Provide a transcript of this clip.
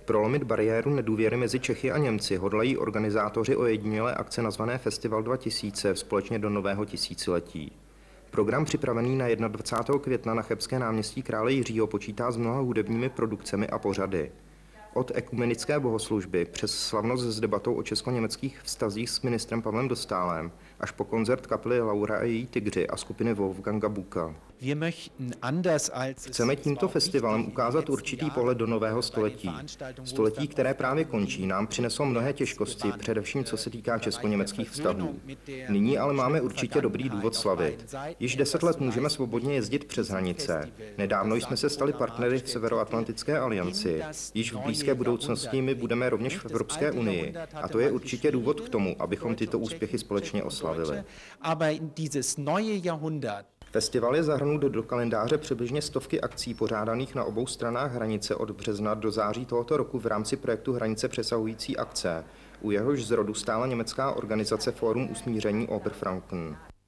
Prolomit bariéru nedůvěry mezi Čechy a Němci hodlají organizátoři ojedinělé akce nazvané Festival 2000 společně do nového tisíciletí. Program připravený na 21. května na Chebské náměstí Krále Jiřího počítá s mnoha hudebními produkcemi a pořady. Od ekumenické bohoslužby přes slavnost s debatou o česko-německých vztazích s ministrem Pavlem Dostálem až po koncert kapely Laura a její Tygři a skupiny Wolfganga Buka. Chceme tímto festivalem ukázat určitý pohled do nového století. Století, které právě končí, nám přineslo mnohé těžkosti, především co se týká česko-německých vztahů. Nyní ale máme určitě dobrý důvod slavit. Již 10 let můžeme svobodně jezdit přes hranice. Nedávno jsme se stali partnery v Severoatlantické alianci. Již v blízké budoucnosti my budeme rovněž v Evropské unii. A to je určitě důvod k tomu, abychom tyto úspěchy společně oslavili. Festival je zahrnut do kalendáře přibližně stovky akcí pořádaných na obou stranách hranice od března do září tohoto roku v rámci projektu Hranice přesahující akce. U jehož zrodu stála německá organizace Fórum usmíření Oberfranken.